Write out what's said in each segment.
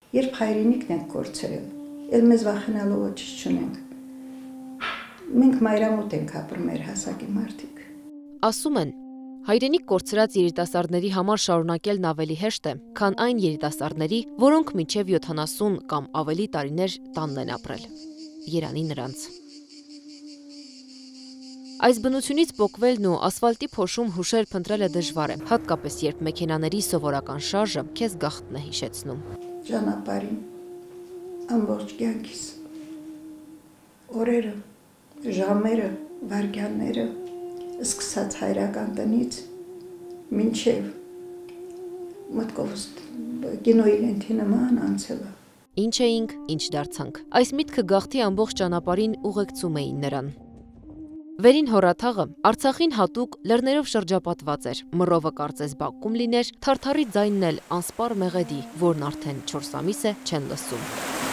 Երբ հայրենիքն ենք կորցրել, էլ մեզ վախենալու ոչինչ չունենք։ Մենք մայրամուտ ենք ապրում մեր հասակի մարդիկ։ Ասում են, հայրենիք կորցրած երիտասարդների համար շարունակելն ավելի հեշտ է, քան այն երիտասարդների, որոնք մինչև 70 կամ ավելի տարիներ տանն են ապրել։ Երանի նրանց։ Այս բնությունից պոկվելն ու ասֆալտի փոշում հուշեր փնտրելը դժվար է, հատկապես երբ մեքենաների սովորական շարժը քեզ գաղտնն է հիշեցնում։ Ճանապարհին ամբողջ կյանքիս օրերը, ժամերը, վայրկյանները, սկսած հայրական տնից մինչև մտքովս կինոյի լենթի նման անցելը։ Ինչ էինք, ինչ դարձանք։ Այս միտքը գաղթի ամբողջ ճանապարհին ուղեկցում էին նրան։ Վերին հորաթաղը Արցախին հատուկ լեռներով շրջապատված էր, մռովը կարծես բակում լիներ, թարթարի ձայնն էլ անսպառ մեղեդի, որն արդեն 4 ամիս է չեն լսում։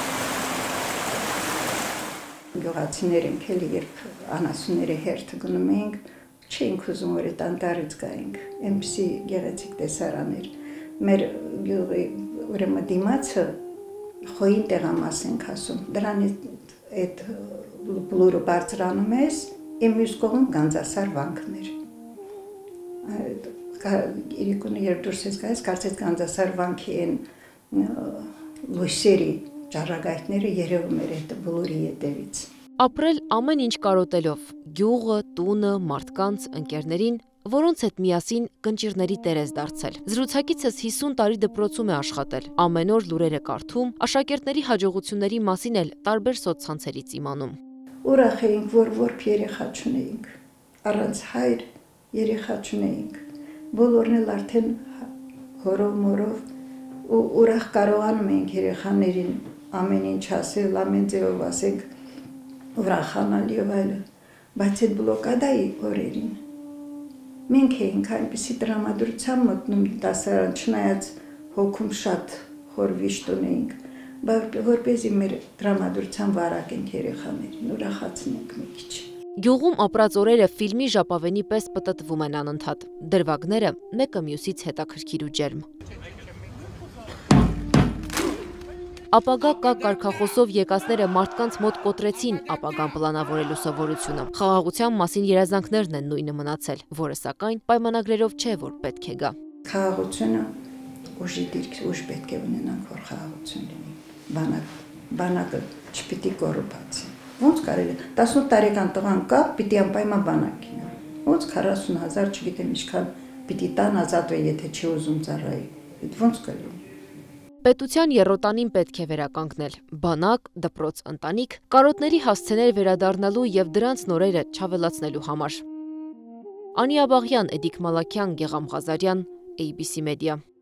Գյուղացիներ ենք էլի, երբ անասունների հերթը գնում էինք, չէինք ուզում որ այդ անտառից գայինք, այնպիսի գեղեցիկ տեսարան էր։ Մեր գյուղի ուրեմն դիմացը խոյին տեղամաս ենք ասում, դրանից այդ բլուրը բարձրանում ես, իմ մյուս կողմում Գանձասար վանքներ։ Իրիկունը երբ դուրս ես գայիս, կարծես Գանձասար վանքի են լույսերի ճառագայթները երևում էր այդ բլուրի ետևից։ Ապրել ամեն ինչ կարոտելով, գյուղը, տունը, մարդկանց, ընկերներին, որոնց հետ միասին կնճիռների տեր ես դարձել։ Զրուցակիցս 50 տարի դպրոցում է աշխատել, ամեն օր լուրեր է կարդում, աշակերտների հաջողությունների մասին էլ տարբեր սոցցանցերից իմանում։ Ուրախ էինք, որ երեխա չունեինք, առանց հայր երեխա չունեինք, բոլորն էլ արդեն հորով մորով ու ուրախ կարողանում էինք երեխաներին ամեն ինչ ասել, ամեն ձևով ասենք, ուրախանալ եւ այլն, բայց այդ բլոկադայի օրերին մենք էինք այնպիսի տրամադրության մտնում դասարան, չնայած հոգում շատ խոր վիշտ ունեինք, որպեսզի մեր տրամադրության վարակենք երեխաներին, ուրախացնենք մի քիչ։ Գյուղում ապրած օրերը ֆիլմի ժապավենի պես պտտվում են անընդհատ, դրվագները մեկը մյուսից հետաքրքիր ու ջերմ։ Ապագա կա կարգախոսով եկածները մարդկանց մոտ կոտրեցին ապագան պլանավորելու սովորությունը։ Խաղաղության մասին երազանքներն են նույնը մնացել, որը սակայն պայմանագրերով չէ, որ պետք է գա։ Խաղաղությունը ուժի դիրք, ուժ պետք է ունենանք, որ խաղաղություն լինի։ Բանակը չպիտի կոռուպացի։ Ոնց կարելի 18 տարեկան տղան կա, պիտի անպայման բանակ լինի։ Ոնց 40,000, չգիտեմ ինչքան պիտի տան ազատվի, եթե չի ուզում ծառայի։ Ոնց կլինի։ Պետության եռոտանին պետք է վերականգնել, բանակ, դպրոց, ընտանիք, կարոտների հասցեներ վերադառնալու և դրանց նորերը չավելացնելու համար։ Անի Աբաղյան, Էդիկ Մալաքյան, Գեղամ Ղազարյան, ABC Media։